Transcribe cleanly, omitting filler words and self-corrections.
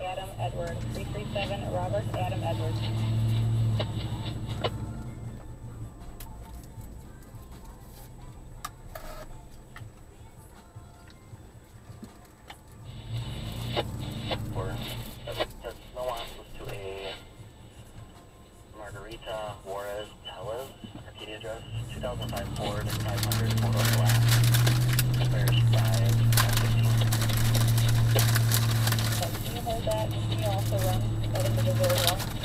Adam Edward. 337 Robert Adam Edward. No answers to a Margarita Juarez Tellez, Arcadia address, 2005 Ford 500 4-door glass. Bears 5 15. Can you hold that? Can you also run that individual as well?